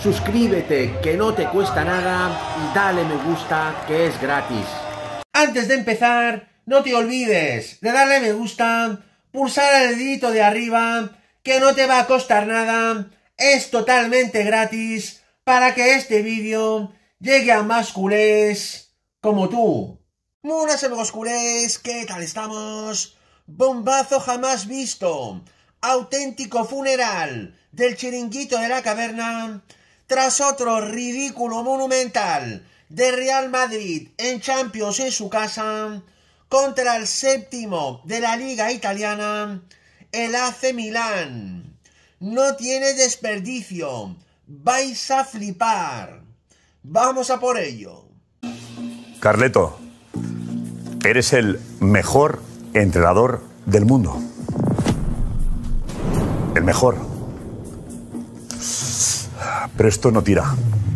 suscríbete, que no te cuesta nada, y dale me gusta, que es gratis. Antes de empezar, no te olvides de darle me gusta, pulsar el dedito de arriba, que no te va a costar nada, es totalmente gratis, para que este vídeo llegue a más culés como tú. Buenas amigos culés, ¿qué tal estamos? Bombazo jamás visto, auténtico funeral del Chiringuito de la Caverna, tras otro ridículo monumental de Real Madrid en Champions en su casa, contra el séptimo de la Liga Italiana, el AC Milán. No tiene desperdicio, vais a flipar. Vamos a por ello. Carleto, eres el mejor entrenador del mundo. El mejor. Pero esto no tira.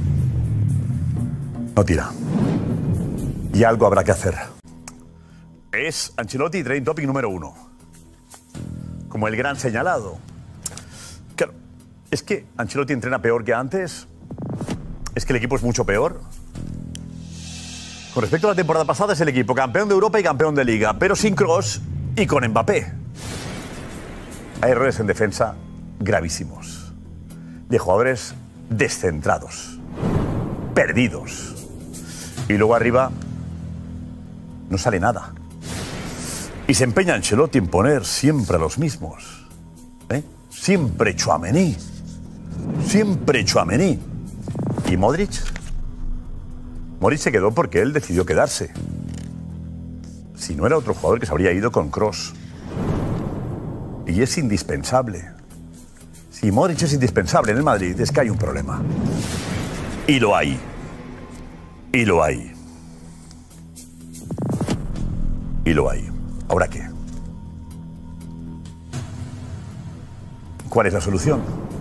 No tira. Y algo habrá que hacer. Es Ancelotti, trending topic número 1. Como el gran señalado. Claro, es que Ancelotti entrena peor que antes. Es que el equipo es mucho peor. Con respecto a la temporada pasada, es el equipo campeón de Europa y campeón de Liga, pero sin Kroos y con Mbappé. Hay errores en defensa gravísimos. De jugadores descentrados, perdidos. Y luego arriba no sale nada. Y se empeña Ancelotti en poner siempre a los mismos. Siempre Tchouaméni. Siempre Tchouaméni. ¿Y Modric? Modric se quedó porque él decidió quedarse. Si no era otro jugador que se habría ido con Kroos. Y es indispensable. Si Modric es indispensable en el Madrid, es que hay un problema. Y lo hay. Y lo hay. Y lo hay. ¿Ahora qué? ¿Cuál es la solución?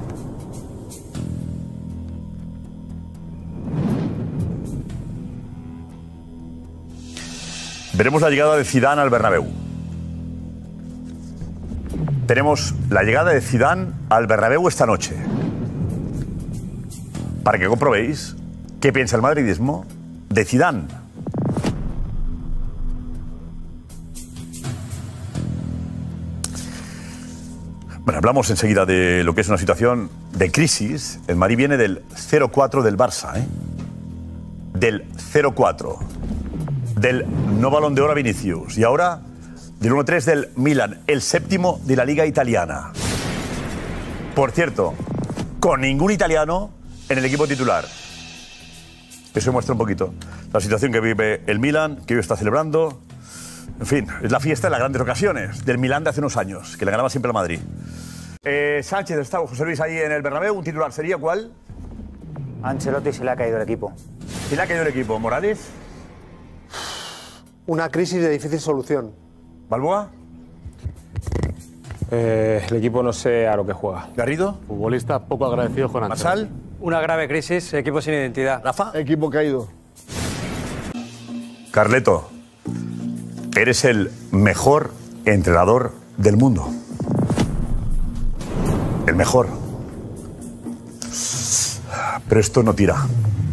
Veremos la llegada de Zidane al Bernabéu. Tenemos la llegada de Zidane al Bernabéu esta noche. Para que comprobéis qué piensa el madridismo de Zidane. Bueno, hablamos enseguida de lo que es una situación de crisis. El Madrid viene del 0-4 del Barça, Del 0-4. Del no Balón de Oro a Vinicius. Y ahora del 1-3 del Milan, el séptimo de la Liga Italiana. Por cierto, con ningún italiano en el equipo titular. Eso muestra un poquito la situación que vive el Milan, que hoy está celebrando. En fin, es la fiesta de las grandes ocasiones del Milan de hace unos años, que le ganaba siempre al Madrid. Sánchez, está José Luis ahí en el Bernabéu. ¿Un titular sería cuál? Ancelotti se le ha caído el equipo. Se le ha caído el equipo. ¿Morales? Una crisis de difícil solución. ¿Balboa? El equipo no sé a lo que juega. ¿Garrido? Futbolistas poco agradecidos con Ancelotti. ¿Marsal? Una grave crisis, equipo sin identidad. ¿Rafa? Equipo caído. Carleto, eres el mejor entrenador del mundo. El mejor. Pero esto no tira.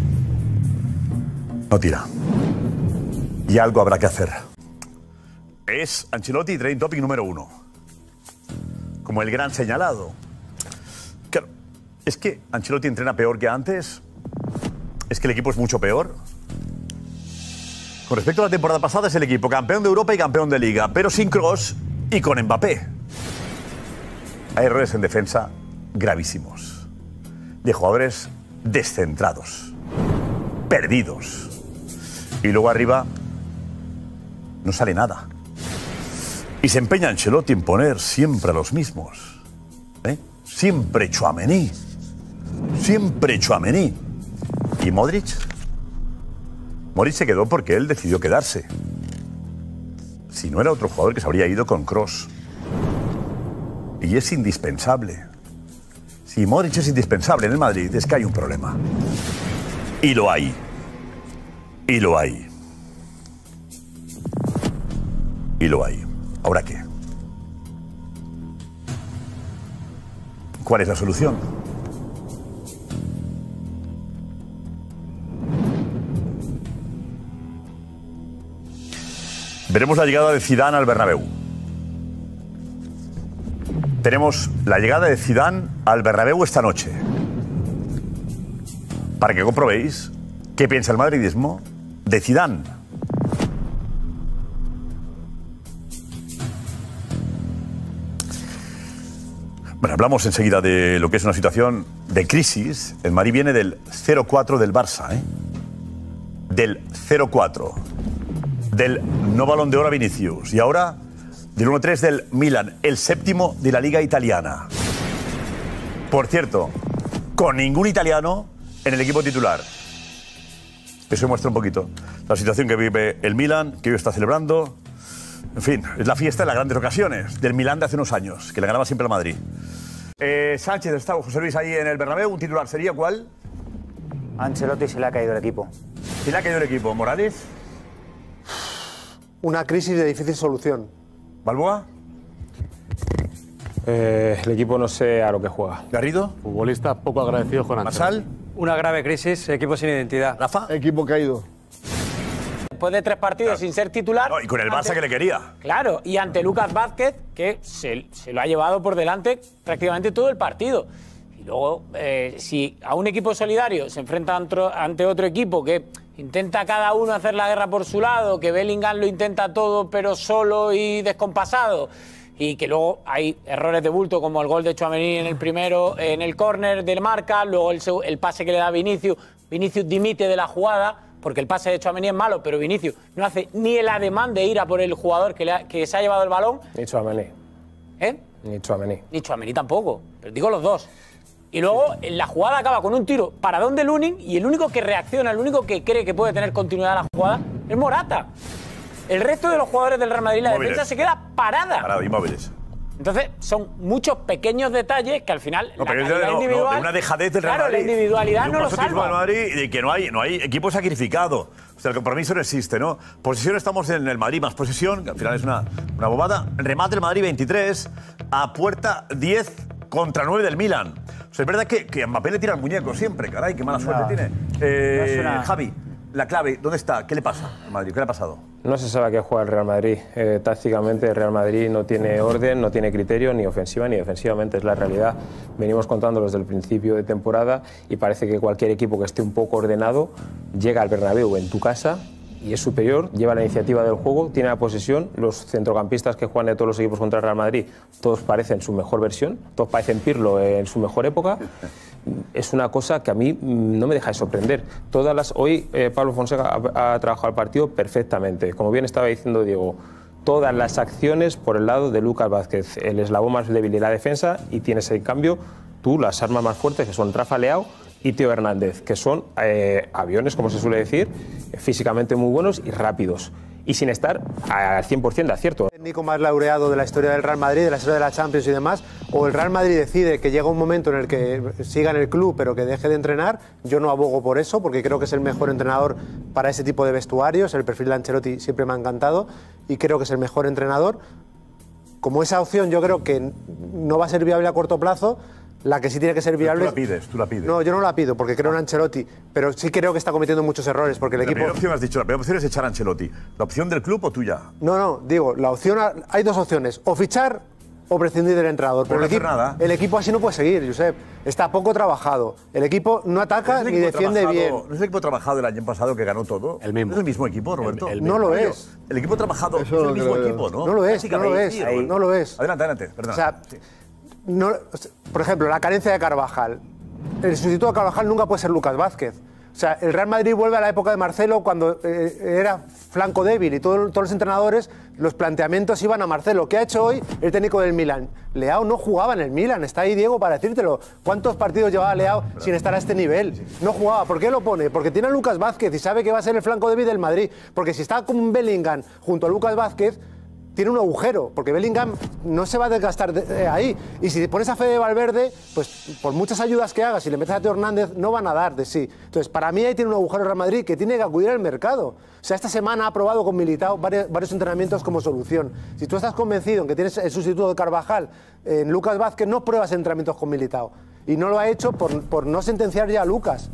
No tira. Y algo habrá que hacer. Es Ancelotti, trending topic número 1. Como el gran señalado. Claro, es que Ancelotti entrena peor que antes. Es que el equipo es mucho peor. Con respecto a la temporada pasada, es el equipo campeón de Europa y campeón de Liga, pero sin Kroos y con Mbappé. Hay errores en defensa gravísimos. De jugadores descentrados, perdidos. Y luego arriba no sale nada. Y se empeña Ancelotti en poner siempre a los mismos. Siempre Tchouaméni. Siempre Tchouaméni. ¿Y Modric? Modric se quedó porque él decidió quedarse. Si no era otro jugador que se habría ido con Kroos. Y es indispensable. Si Modric es indispensable en el Madrid, es que hay un problema. Y lo hay. Y lo hay. Y lo hay. ¿Ahora qué? ¿Cuál es la solución? veremos la llegada de Zidane al Bernabéu. Tenemos la llegada de Zidane al Bernabéu esta noche. Para que comprobéis qué piensa el madridismo de Zidane. Bueno, hablamos enseguida de lo que es una situación de crisis. El Madrid viene del 0-4 del Barça, ¿eh? Del 0-4. Del no Balón de Oro a Vinicius. Y ahora del 1-3 del Milan, el séptimo de la Liga Italiana. Por cierto, con ningún italiano en el equipo titular. Eso muestra un poquito la situación que vive el Milan, que hoy está celebrando. En fin, es la fiesta de las grandes ocasiones del Milan de hace unos años, que le ganaba siempre al Madrid. Sánchez está José Luis ahí en el Bernabéu. ¿Un titular sería cuál? Ancelotti se le ha caído el equipo. ¿Se le ha caído el equipo? ¿Morales? Una crisis de difícil solución. ¿Balboa? El equipo no sé a lo que juega. ¿Garrido? Futbolistas poco agradecidos con Ancelotti. ¿Marsal? Una grave crisis, equipo sin identidad. ¿Rafa? Equipo caído. Después de 3 partidos sin ser titular. No, y con el Barça que le quería. Claro, y ante Lucas Vázquez, que se lo ha llevado por delante prácticamente todo el partido. Y luego, si a un equipo solidario se enfrenta ante otro equipo que intenta cada uno hacer la guerra por su lado, que Bellingham lo intenta todo pero solo y descompasado, y que luego hay errores de bulto como el gol de Tchouaméni en el primero, en el córner del Marca, luego el pase que le da Vinicius dimite de la jugada, porque el pase de Tchouaméni es malo, pero Vinicius no hace ni el ademán de ir a por el jugador que se ha llevado el balón. Ni Tchouaméni. ¿Eh? Ni Tchouaméni. Ni Tchouaméni tampoco, pero digo los dos. Y luego la jugada acaba con un tiro paradón de Lunin y el único que reacciona, el único que cree que puede tener continuidad la jugada es Morata. El resto de los jugadores del Real Madrid, la defensa se queda parada. Parado, inmóviles. Entonces, son muchos pequeños detalles que al final No, la pero calidad individual... de una dejadez del Real Madrid. Claro, la individualidad no lo pasotismo salva. del Madrid y de que no hay equipo sacrificado. O sea, el compromiso no existe, ¿no? Posesión estamos en el Madrid, más posesión, que al final es una bobada. Remate el Madrid 23, a puerta 10 contra 9 del Milan. O sea, es verdad que a Mbappé le tira el muñeco siempre, caray, qué mala suerte tiene. Javi, la clave, ¿dónde está? ¿Qué le pasa al Madrid? ¿Qué le ha pasado? No se sabe a qué juega el Real Madrid. Tácticamente el Real Madrid no tiene orden, no tiene criterio, ni ofensiva ni defensivamente. Es la realidad. Venimos contándolo desde el principio de temporada y parece que cualquier equipo que esté un poco ordenado llega al Bernabéu en tu casa y es superior, lleva la iniciativa del juego, tiene la posesión. Los centrocampistas que juegan de todos los equipos contra el Real Madrid, todos parecen su mejor versión, todos parecen Pirlo en su mejor época. Es una cosa que a mí no me deja de sorprender. Hoy Pablo Fonseca ha trabajado el partido perfectamente. Como bien estaba diciendo Diego, todas las acciones por el lado de Lucas Vázquez, el eslabón más débil de la defensa, y tienes en cambio tú las armas más fuertes, que son Rafa Leao y Teo Hernández, que son aviones, como se suele decir, físicamente muy buenos y rápidos. Y sin estar al 100% de acierto. El técnico más laureado de la historia del Real Madrid, de la historia de la Champions y demás, o el Real Madrid decide que llega un momento en el que siga en el club pero que deje de entrenar. Yo no abogo por eso, porque creo que es el mejor entrenador para ese tipo de vestuarios. El perfil de Ancelotti siempre me ha encantado y creo que es el mejor entrenador. Como esa opción yo creo que no va a ser viable a corto plazo, la que sí tiene que ser viable... Tú la pides. No, yo no la pido porque creo en Ancelotti, pero sí creo que está cometiendo muchos errores porque el equipo... La primera opción has dicho, la primera opción es echar a Ancelotti. ¿La opción del club o tuya? No, digo, la opción... Hay dos opciones, o fichar o prescindir del entrenador. Pero el equipo así no puede seguir, Josep. Está poco trabajado. El equipo no ataca ni defiende bien. ¿No es el equipo trabajado del año pasado que ganó todo? El mismo. ¿No es el mismo equipo, Roberto? No lo es. El equipo trabajado es el mismo equipo, ¿no? No lo es, no lo es. Adelante, perdón. O sea, por ejemplo, la carencia de Carvajal. El sustituto de Carvajal nunca puede ser Lucas Vázquez. O sea, el Real Madrid vuelve a la época de Marcelo cuando era flanco débil y todos los entrenadores, los planteamientos iban a Marcelo. ¿Qué ha hecho hoy el técnico del Milan? Leao no jugaba en el Milan, está ahí Diego para decírtelo. ¿Cuántos partidos llevaba Leao sin estar a este nivel? No jugaba. ¿Por qué lo pone? Porque tiene a Lucas Vázquez y sabe que va a ser el flanco débil del Madrid. Porque si está con Bellingham junto a Lucas Vázquez, tiene un agujero, porque Bellingham no se va a desgastar ahí. Y si pones a Fede Valverde, pues por muchas ayudas que hagas, si le metes a Teo Hernández, no van a dar de sí. Entonces, para mí ahí tiene un agujero el Real Madrid que tiene que acudir al mercado. O sea, esta semana ha probado con Militao varios entrenamientos como solución. Si tú estás convencido en que tienes el sustituto de Carvajal en Lucas Vázquez, no pruebas entrenamientos con Militao. Y no lo ha hecho por no sentenciar ya a Lucas.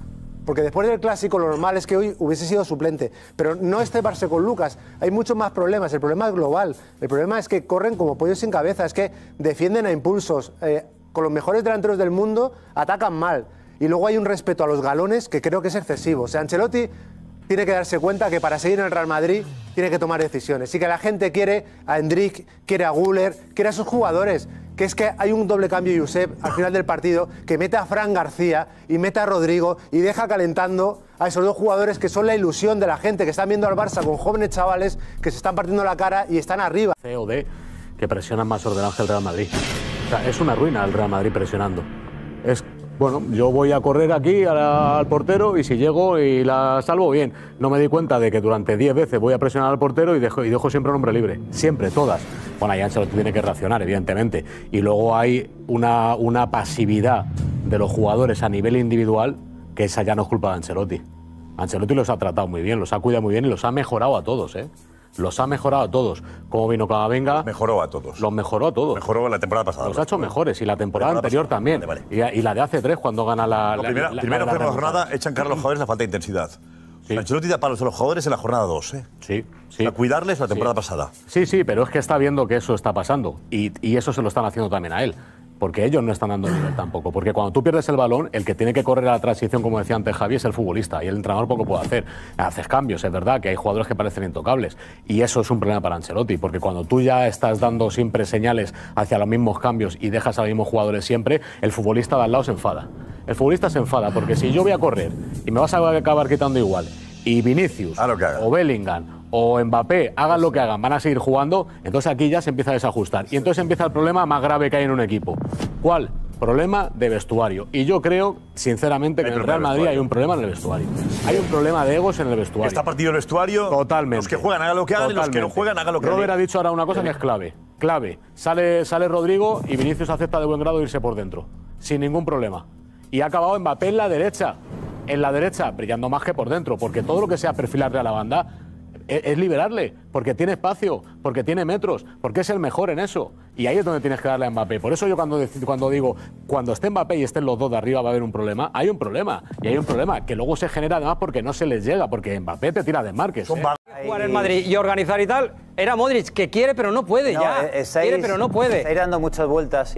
porque después del Clásico lo normal es que hoy hubiese sido suplente, pero no es cebarse con Lucas, hay muchos más problemas, el problema es global, el problema es que corren como pollos sin cabeza, es que defienden a impulsos, con los mejores delanteros del mundo atacan mal, y luego hay un respeto a los galones que creo que es excesivo. O sea, Ancelotti tiene que darse cuenta que para seguir en el Real Madrid tiene que tomar decisiones. Y que la gente quiere a Endrick, quiere a Güler, quiere a sus jugadores. Que es que hay un doble cambio, Josep, al final del partido, que mete a Fran García y mete a Rodrigo y deja calentando a esos dos jugadores que son la ilusión de la gente, que están viendo al Barça con jóvenes chavales que se están partiendo la cara y están arriba. COD, que presionan más ordenado que el Real Madrid. O sea, es una ruina el Real Madrid presionando. Es... Bueno, yo voy a correr aquí al portero y si llego y la salvo, bien. No me di cuenta de que durante 10 veces voy a presionar al portero y dejo siempre un hombre libre. Siempre, todas. Bueno, ahí Ancelotti tiene que reaccionar, evidentemente. Y luego hay una pasividad de los jugadores a nivel individual que esa ya no es culpa de Ancelotti. Ancelotti los ha tratado muy bien, los ha cuidado muy bien y los ha mejorado a todos, ¿eh? Los ha mejorado a todos. Como vino Camavinga... Mejoró a todos. Los mejoró a todos. Mejoró la temporada pasada. Los ha hecho mejores y la temporada anterior también. Vale. Y la de hace 3 cuando gana la... Primero que en la jornada echan cara a los jugadores la falta de intensidad. Sí. Ancelotti da palos a los jugadores en la jornada 2, ¿eh? Sí, sí. A cuidarles la temporada pasada. Sí, sí, pero es que está viendo que eso está pasando. Y eso se lo están haciendo también a él. Porque ellos no están dando nivel tampoco. Porque cuando tú pierdes el balón, el que tiene que correr a la transición, como decía antes Javi, es el futbolista. Y el entrenador poco puede hacer. Haces cambios, es verdad, que hay jugadores que parecen intocables. Y eso es un problema para Ancelotti. Porque cuando tú ya estás dando siempre señales hacia los mismos cambios y dejas a los mismos jugadores siempre, el futbolista de al lado se enfada. El futbolista se enfada porque si yo voy a correr y me vas a acabar quitando igual, y Vinicius, o Bellingham, o Mbappé, hagan lo que hagan, van a seguir jugando, entonces aquí ya se empieza a desajustar. Y entonces empieza el problema más grave que hay en un equipo. ¿Cuál? Problema de vestuario. Y yo creo, sinceramente, que en el Real Madrid hay un problema en el vestuario. Hay un problema de egos en el vestuario. ¿Está partido el vestuario? Totalmente. Los que juegan hagan lo que hagan y los que no juegan hagan lo que hagan. Robert ha dicho ahora una cosa que es clave. Clave. Sale Rodrigo y Vinicius acepta de buen grado irse por dentro. Sin ningún problema. Y ha acabado Mbappé en la derecha. En la derecha, brillando más que por dentro. Porque todo lo que sea perfilarle a la banda es liberarle, porque tiene espacio, porque tiene metros, porque es el mejor en eso. Y ahí es donde tienes que darle a Mbappé. Por eso yo cuando digo, cuando esté Mbappé y estén los dos de arriba va a haber un problema, hay un problema. Y hay un problema que luego se genera además porque no se les llega, porque Mbappé te tira desmarques. Jugar en Madrid y organizar y tal, era Modric, que quiere pero no puede ya. Quiere pero no puede. Estáis dando muchas vueltas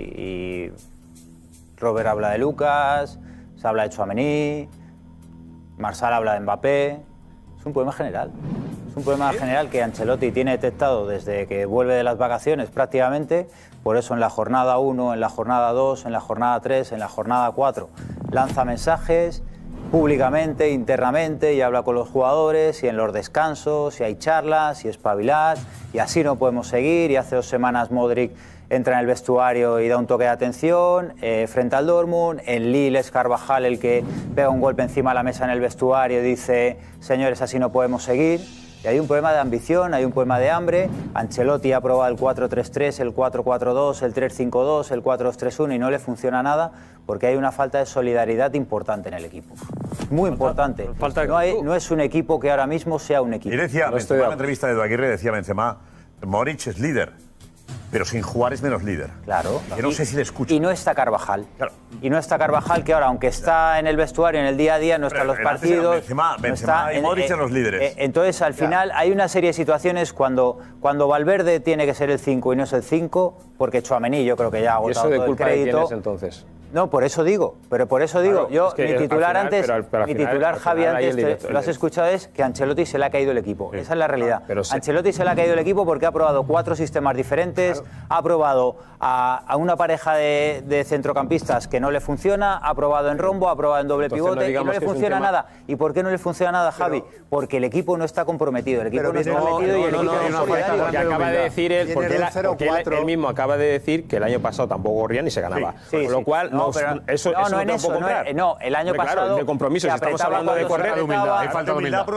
y Robert habla de Lucas, se habla de Tchouaméni, Marsal habla de Mbappé. Es un problema general. Es un problema general que Ancelotti tiene detectado desde que vuelve de las vacaciones prácticamente. Por eso en la jornada 1, en la jornada 2, en la jornada 3, en la jornada 4 lanza mensajes públicamente, internamente y habla con los jugadores y en los descansos y hay charlas y espabilar y así no podemos seguir. Y hace 2 semanas Modric entra en el vestuario y da un toque de atención frente al Dortmund. En Lille es Carvajal el que pega un golpe encima de la mesa en el vestuario y dice: señores, así no podemos seguir. Y hay un problema de ambición, hay un problema de hambre. Ancelotti ha probado el 4-3-3, el 4-4-2, el 3-5-2, el 4-2-3-1 y no le funciona nada porque hay una falta de solidaridad importante en el equipo. Muy importante. No es un equipo que ahora mismo sea un equipo. Y decía, en la entrevista de Edu Aguirre decía Benzema, Modric es líder, pero sin jugar es menos líder. Claro. Que no sé si le escucho. Y no está Carvajal. Claro. Y no está Carvajal, que ahora, aunque está en el vestuario, en el día a día, no está en los partidos. Benzema y Modric en los líderes. Entonces, al final, hay una serie de situaciones cuando Valverde tiene que ser el 5 y no es el 5, porque Tchouaméni yo creo que ya ha agotado todo el crédito. ¿Y eso de culpa de quién es entonces? No, por eso digo, Claro, yo, es que mi titular al final, antes, mi titular Javi antes, lo has escuchado, es que a Ancelotti se le ha caído el equipo. Sí. Esa es la realidad. Ancelotti se le ha caído el equipo porque ha probado 4 sistemas diferentes, ha probado a una pareja de centrocampistas que no le funciona, ha probado en rombo, ha probado en doble pivote y no le funciona nada. ¿Y por qué no le funciona nada, Javi? Porque el equipo no está comprometido, el equipo no está metido y el equipo no es solidario. Porque acaba de decir él, porque él mismo acaba de decir que el año pasado tampoco corría ni se ganaba. Sí, con lo cual, eso no en eso, no, el año pasado. Claro, de compromiso, si estamos hablando de correr, hay falta de humildad.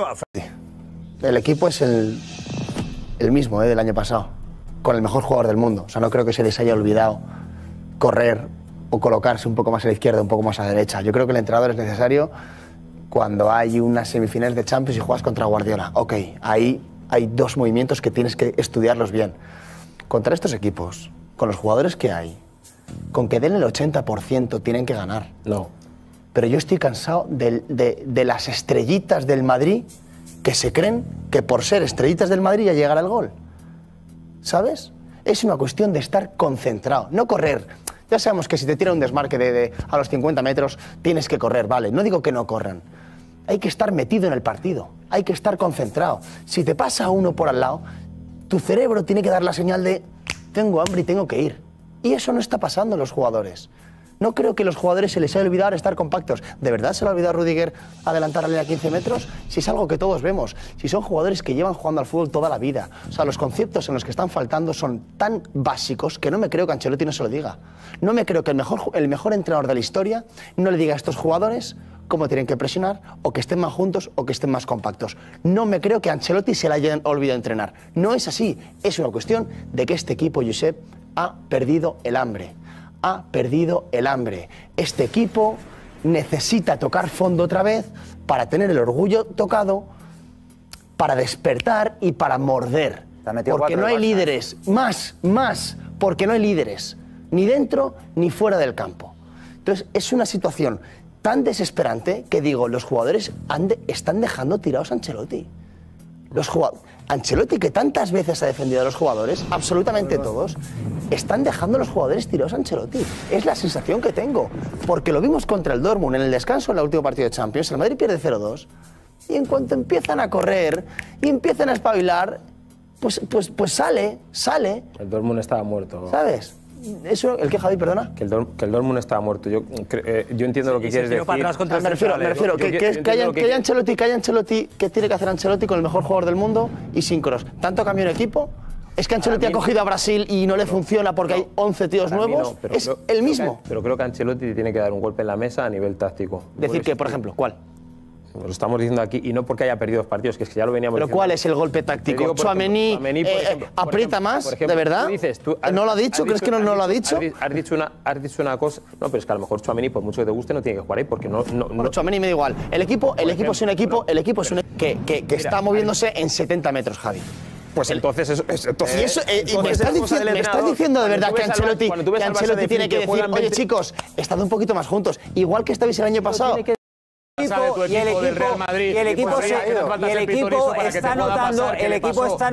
El equipo es el mismo del año pasado, con el mejor jugador del mundo. O sea, no creo que se les haya olvidado correr o colocarse un poco más a la izquierda, un poco más a la derecha. Yo creo que el entrenador es necesario cuando hay unas semifinales de Champions y juegas contra Guardiola. Ok, ahí hay 2 movimientos que tienes que estudiarlos bien. Contra estos equipos, con los jugadores que hay, con que den el 80% tienen que ganar. No. pero yo estoy cansado de las estrellitas del Madrid que se creen que por ser estrellitas del Madrid ya llegará el gol. ¿Sabes? Es una cuestión de estar concentrado, no correr. Ya sabemos que si te tira un desmarque a los 50 metros, tienes que correr, vale. No digo que no corran. Hay que estar metido en el partido, hay que estar concentrado. Si te pasa uno por al lado, tu cerebro tiene que dar la señal de tengo hambre y tengo que ir. Y eso no está pasando en los jugadores. No creo que a los jugadores se les haya olvidado estar compactos. ¿De verdad se le ha olvidado a Rüdiger adelantar a 15 metros? Si es algo que todos vemos. Si son jugadores que llevan jugando al fútbol toda la vida. O sea, los conceptos en los que están faltando son tan básicos que no me creo que Ancelotti no se lo diga. No me creo que el mejor entrenador de la historia no le diga a estos jugadores cómo tienen que presionar, o que estén más juntos, o que estén más compactos. No me creo que a Ancelotti se le haya olvidado entrenar. No es así. Es una cuestión de que este equipo, Josep, ha perdido el hambre. Ha perdido el hambre. Este equipo necesita tocar fondo otra vez para tener el orgullo tocado, para despertar y para morder. Porque no hay líderes. Más, porque no hay líderes. Ni dentro ni fuera del campo. Entonces, es una situación tan desesperante que digo, los jugadores están dejando tirados a Ancelotti. Ancelotti, que tantas veces ha defendido a los jugadores, absolutamente todos, están dejando a los jugadores tirados a Ancelotti. Es la sensación que tengo. Porque lo vimos contra el Dortmund en el descanso en el último partido de Champions. El Madrid pierde 0-2. Y en cuanto empiezan a correr y empiezan a espabilar, pues sale. El Dortmund estaba muerto. ¿Sabes? Eso, ¿el qué, Javi, perdona? Que el Dortmund estaba muerto. Yo entiendo lo que quieres decir. Me refiero que haya Ancelotti, que tiene que hacer Ancelotti con el mejor jugador del mundo y sin Kroos. ¿Tanto cambio en equipo? ¿Es que Ancelotti ha cogido a Brasil y no le funciona porque hay 11 tíos nuevos? Es el mismo. Pero creo que Ancelotti tiene que dar un golpe en la mesa a nivel táctico. Decir que, por ejemplo, ¿cuál? Lo estamos diciendo aquí, y no porque haya perdido 2 partidos, que es que ya lo veníamos diciendo. ¿Pero cuál es el golpe táctico? ¿Tchouaméni aprieta más? ¿De verdad? ¿No lo ha dicho? ¿Crees que no lo ha dicho? Has dicho una cosa. No, pero es que a lo mejor Tchouaméni, por mucho que te guste, no tiene que jugar ahí porque no. Tchouaméni me da igual. El equipo es un equipo que está moviéndose en 70 metros, Javi. Pues entonces me estás diciendo de verdad que Ancelotti tiene que decir, oye chicos, estad un poquito más juntos. Igual que estabais el año pasado. Y el equipo está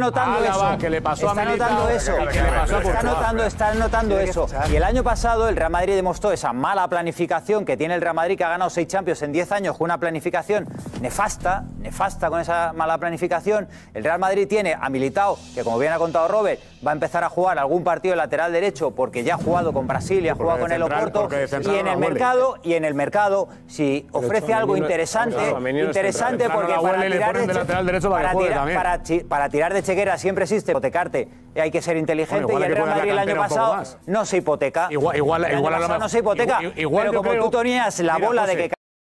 notando eso. Y el año pasado el Real Madrid demostró esa mala planificación que tiene el Real Madrid, que ha ganado 6 Champions en 10 años con una planificación nefasta con esa mala planificación. El Real Madrid tiene a Militao, que como bien ha contado Robert, va a empezar a jugar algún partido de lateral derecho porque ya ha jugado con Brasil y ha jugado con el Oporto. Y en el mercado, si ofrece algo interesante porque para tirar de chequera siempre existe hipotecarte, hay que ser inteligente, y el Real Madrid el año pasado no se hipoteca. Igual no se hipoteca, pero como tú tenías la bola de que...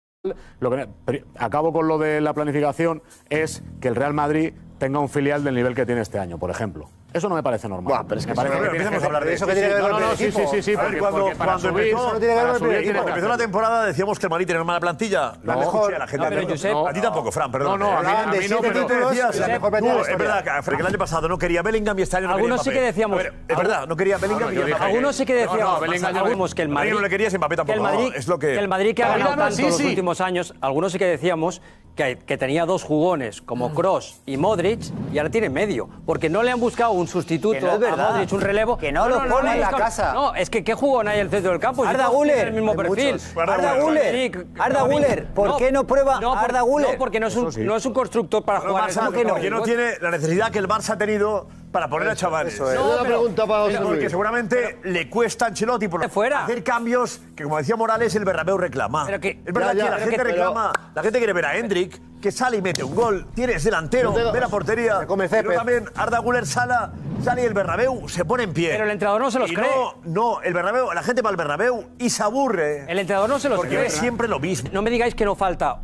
Acabo con lo de la planificación, es que el Real Madrid tenga un filial del nivel que tiene este año, por ejemplo. Eso no me parece normal. Buah, pero es que empecemos a hablar de eso. Sí, cuando empezó la temporada decíamos que el Madrid tenía una mala plantilla. La mejor. A ti tampoco, Fran, perdón. A mí no, pero tú decías, es verdad que el año pasado no quería Bellingham y este año no quería Algunos sí que decíamos. Es verdad, no quería Bellingham y algunos sí que decíamos que el Madrid no le querías y Mbappé tampoco. Que el Madrid que ha ganado tanto en los últimos años, algunos sí que decíamos que tenía 2 jugones como Kroos y Modric y ahora tiene medio, porque no le han buscado un sustituto a Modric, un relevo. Que no lo pone en la casa. No, es que ¿qué jugón hay en el centro del campo? Arda Güler. El mismo perfil. Arda Güler. ¿Por qué no prueba Arda Güler? No, porque no es un constructor para jugar. Porque no tiene la necesidad que el Barça ha tenido para poner a chavales. Porque seguramente le cuesta a Ancelotti hacer cambios que, como decía Morales, el Bernabéu reclama. Es verdad que la gente reclama, la gente quiere ver a Endrick, que sale y mete un gol, tienes delantero, ve la portería. Pero también Arda Güler sale y el Bernabéu se pone en pie. Pero el entrenador no se los cree. No, el Bernabéu, la gente va al Bernabéu y se aburre. El entrenador no se los cree. Porque es siempre lo mismo. No me digáis que no falta.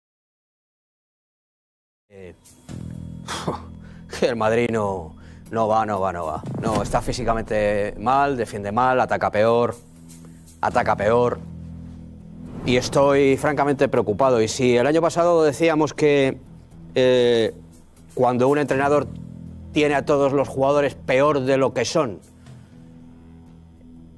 El Madrid no va. No, está físicamente mal, defiende mal, ataca peor. Y estoy francamente preocupado. Y si el año pasado decíamos que cuando un entrenador tiene a todos los jugadores peor de lo que son,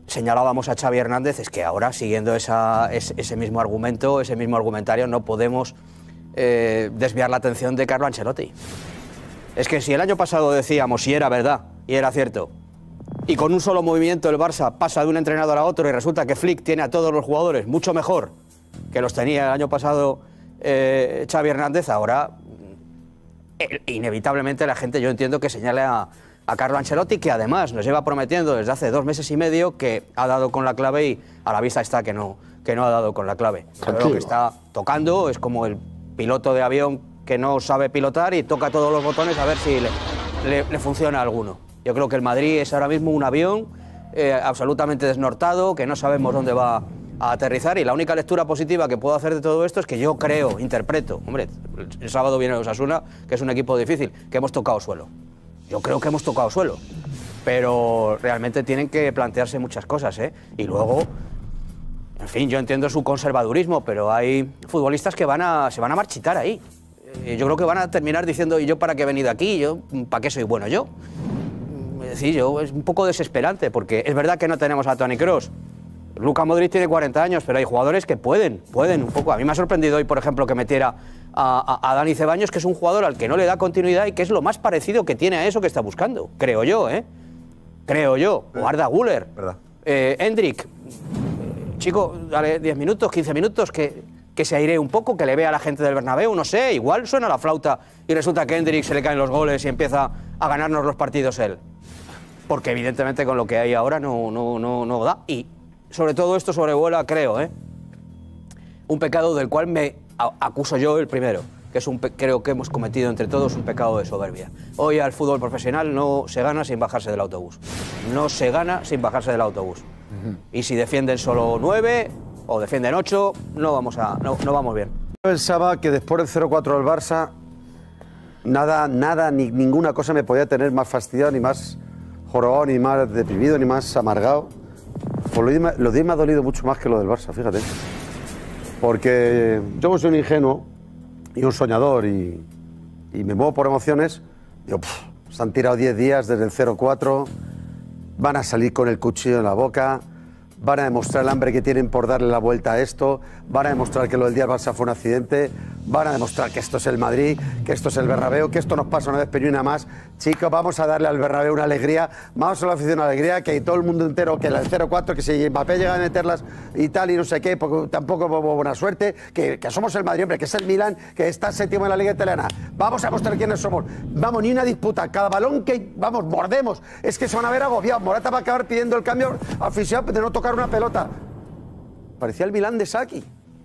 señalábamos a Xavi Hernández, es que ahora, siguiendo ese mismo argumento, ese mismo argumentario, no podemos desviar la atención de Carlo Ancelotti. Es que si el año pasado decíamos, y era verdad, y era cierto, y con un solo movimiento el Barça pasa de un entrenador a otro y resulta que Flick tiene a todos los jugadores mucho mejor que los tenía el año pasado Xavi Hernández, ahora inevitablemente la gente, yo entiendo que señale a Carlo Ancelotti, que además nos lleva prometiendo desde hace 2 meses y medio que ha dado con la clave y a la vista está que no ha dado con la clave. Lo que está tocando es como el piloto de avión que no sabe pilotar y toca todos los botones a ver si le funciona alguno. Yo creo que el Madrid es ahora mismo un avión absolutamente desnortado, que no sabemos dónde va a aterrizar, y la única lectura positiva que puedo hacer de todo esto es que yo creo, interpreto, hombre, el sábado viene Osasuna, que es un equipo difícil, que hemos tocado suelo. Yo creo que hemos tocado suelo, pero realmente tienen que plantearse muchas cosas, ¿eh? Y luego, en fin, yo entiendo su conservadurismo, pero hay futbolistas que se van a marchitar ahí. Yo creo que van a terminar diciendo, ¿y yo para qué he venido aquí? ¿Yo para qué soy bueno yo? Es decir, es un poco desesperante, porque es verdad que no tenemos a Toni Kroos. Luka Modric tiene 40 años, pero hay jugadores que pueden un poco. A mí me ha sorprendido hoy, por ejemplo, que metiera a Dani Ceballos, que es un jugador al que no le da continuidad y que es lo más parecido que tiene a eso que está buscando. Creo yo, ¿eh? Creo yo. O Arda Güler. Endrick. Chico, dale 10 minutos, 15 minutos, que se airee un poco, que le vea a la gente del Bernabéu, no sé. Igual suena la flauta y resulta que Endrick se le caen los goles y empieza a ganarnos los partidos él. Porque evidentemente con lo que hay ahora no da. Y sobre todo esto sobrevuela, creo, un pecado del cual me acuso yo el primero, que es creo que hemos cometido entre todos un pecado de soberbia. Hoy al fútbol profesional no se gana sin bajarse del autobús. No se gana sin bajarse del autobús. Y si defienden solo 9 o defienden 8, no vamos bien. Yo pensaba que después del 0-4 del Barça, nada, ninguna cosa me podía tener más fastidiado, ni más jorobado, ni más deprimido, ni más amargado. Pues lo de me ha dolido mucho más que lo del Barça, fíjate. Porque yo soy un ingenuo y un soñador y me muevo por emociones. Digo, se han tirado 10 días desde el 0-4, van a salir con el cuchillo en la boca, van a demostrar el hambre que tienen por darle la vuelta a esto, van a demostrar que lo del día del Barça fue un accidente, van a demostrar que esto es el Madrid, que esto es el Bernabéu, que esto nos pasa una vez pero una más. Chicos, vamos a darle al Bernabéu una alegría, vamos a la afición una alegría, que todo el mundo entero, que el 0-4, que si Mbappé llega a meterlas y tal y no sé qué, porque tampoco hubo buena suerte, que somos el Madrid, hombre, que es el Milan, que está séptimo en la Liga Italiana. Vamos a mostrar quiénes somos. Vamos, ni una disputa, cada balón que, vamos, mordemos, es que se van a ver agobiados. Morata va a acabar pidiendo el cambio oficial de no tocar una pelota. Parecía el Milán de Saki.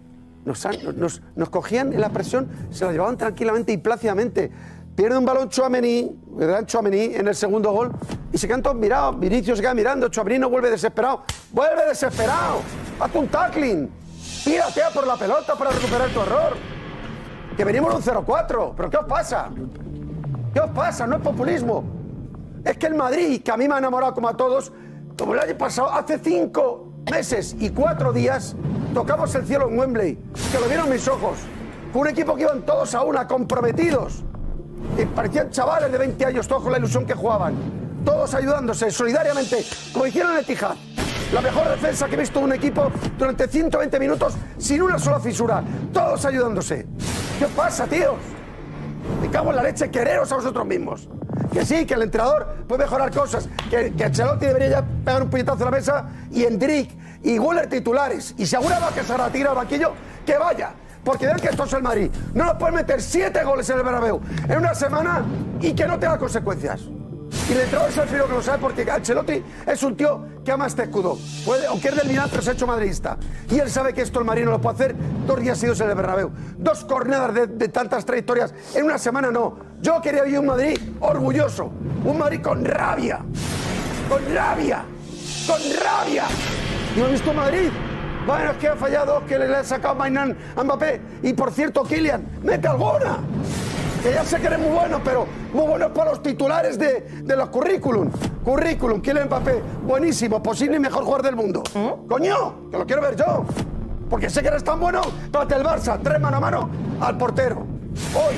Nos cogían en la presión, se la llevaban tranquilamente y plácidamente. Pierde un balón Tchouaméni en el segundo gol y se quedan todos mirados. Vinicius se queda mirando, Tchouaméni no vuelve desesperado. ¡Vuelve desesperado! ¡Haz un tackling! ¡Tírate a por la pelota para recuperar tu error! Que venimos de un 0-4. ¿Pero qué os pasa? ¿Qué os pasa? No es populismo. Es que el Madrid, que a mí me ha enamorado como a todos, como el año pasado, hace 5 meses y 4 días, tocamos el cielo en Wembley, que lo vieron mis ojos. Fue un equipo que iban todos a una, comprometidos. Y parecían chavales de 20 años, todos con la ilusión que jugaban. Todos ayudándose, solidariamente, como hicieron en el Etihad. La mejor defensa que he visto de un equipo durante 120 minutos, sin una sola fisura. Todos ayudándose. ¿Qué pasa, tíos? Me cago en la leche, quereros a vosotros mismos. Que sí, que el entrenador puede mejorar cosas, que Ancelotti debería ya pegar un puñetazo a la mesa y Endrick y Güler titulares. Y si alguna va a que se retira al banquillo, que vaya. Porque vean que esto es el Madrid. No nos pueden meter 7 goles en el Bernabéu en una semana y que no tenga consecuencias. Y el entrenador es el frío que lo sabe, porque Ancelotti es un tío que ama este escudo. Aunque es del Milán, pero se ha hecho madridista. Y él sabe que esto el Madrid no lo puede hacer 2 días seguidos en el Bernabéu. 2 jornadas de tantas trayectorias en una semana no. Yo quería ver un Madrid orgulloso. Un Madrid con rabia. Con rabia. Con rabia. ¿Y no he visto Madrid? Bueno, es que ha fallado, que le ha sacado Mainán a Mbappé. Y por cierto, Kylian, mete alguna. Que ya sé que eres muy bueno, pero muy bueno para los titulares de los currículum. Currículum, Kylian Mbappé, buenísimo, posible y mejor jugador del mundo. ¡Coño! Que lo quiero ver yo. Porque sé que eres tan bueno, tómate el Barça, 3 mano a mano al portero. Hoy,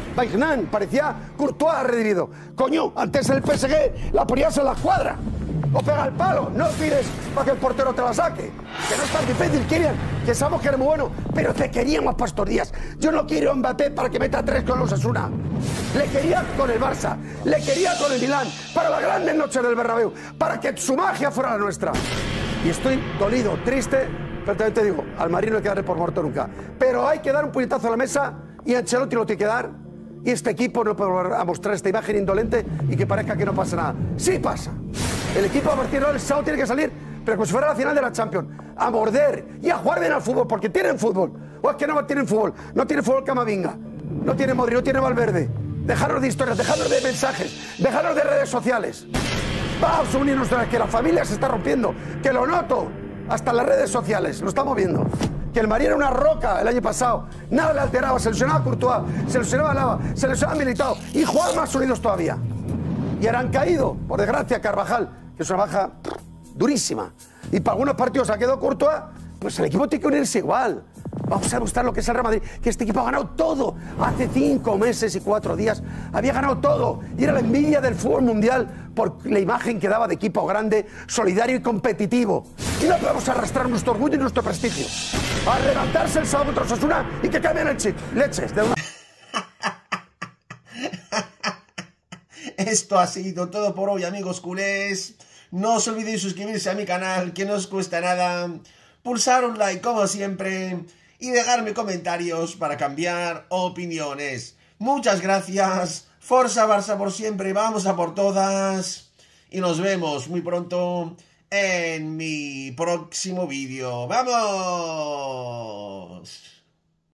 Magnan, parecía Courtois redimido. Coño, antes el PSG la ponías en la escuadra. o pega el palo. No pides para que el portero te la saque. Que no es tan difícil, Kylian, que sabemos que eres muy bueno, pero te queríamos para estos días. Yo no quiero a Mbappé para que meta 3 con los Osasuna. Le quería con el Barça, le quería con el Milán, para las grandes noches del Bernabéu, para que su magia fuera la nuestra. Y estoy dolido, triste, pero también te digo, al Madrid no hay que darle por muerto nunca. Pero hay que dar un puñetazo a la mesa y Ancelotti lo tiene que dar. Y este equipo no puede volver a mostrar esta imagen indolente y que parezca que no pasa nada. ¡Sí pasa! El equipo a partir de ahora el sábado tiene que salir, pero como si fuera la final de la Champions, a morder y a jugar bien al fútbol, porque tienen fútbol. O es que no tienen fútbol. No tiene fútbol Camavinga. No tiene Modric, no tiene Valverde. Dejaros de historias, dejaros de mensajes, dejaros de redes sociales. Vamos a unirnos otra vez, que la familia se está rompiendo, que lo noto, hasta en las redes sociales, lo estamos viendo. Que el Madrid era una roca el año pasado, nada le alteraba, se lesionaba Courtois, se lesionaba Lava, se lesionaba Militao y jugaban más unidos todavía. Y ahora han caído, por desgracia, Carvajal, que es una baja durísima. Y para algunos partidos ha quedado Courtois, pues el equipo tiene que unirse igual. Vamos a demostrar lo que es el Real Madrid, que este equipo ha ganado todo. Hace 5 meses y 4 días había ganado todo. Y era la envidia del fútbol mundial por la imagen que daba de equipo grande, solidario y competitivo. Y no podemos arrastrar nuestro orgullo y nuestro prestigio. A levantarse el sábado contra Osasuna y que cambien el chip. Leches. Esto ha sido todo por hoy, amigos culés. No os olvidéis suscribirse a mi canal, que no os cuesta nada. Pulsar un like como siempre y dejarme comentarios para cambiar opiniones. Muchas gracias. Forza Barça por siempre. Vamos a por todas. Y nos vemos muy pronto en mi próximo vídeo. ¡Vamos!